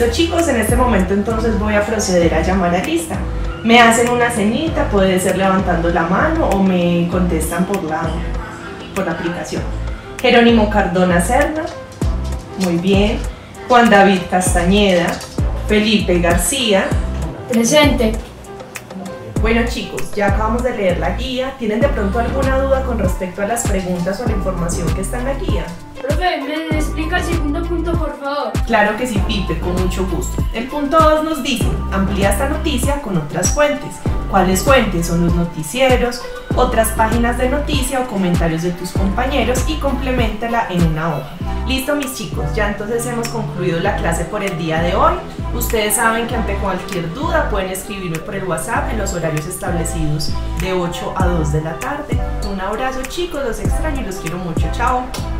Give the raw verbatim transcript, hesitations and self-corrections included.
Listo chicos, en este momento entonces voy a proceder a llamar a lista. Me hacen una señita, puede ser levantando la mano o me contestan por la, por la aplicación. Jerónimo Cardona Serna, muy bien. Juan David Castañeda. Felipe García. Presente. Bueno chicos, ya acabamos de leer la guía. ¿Tienen de pronto alguna duda con respecto a las preguntas o la información que está en la guía? Profe, ¿me explica el segundo punto, por favor? Claro que sí, Pipe, con mucho gusto. El punto dos nos dice, amplía esta noticia con otras fuentes. ¿Cuáles fuentes? Son los noticieros, otras páginas de noticia o comentarios de tus compañeros y compleméntala en una hoja. Listo mis chicos, ya entonces hemos concluido la clase por el día de hoy. Ustedes saben que ante cualquier duda pueden escribirme por el WhatsApp en los horarios establecidos de ocho a dos de la tarde. Un abrazo chicos, los extraño y los quiero mucho. Chao.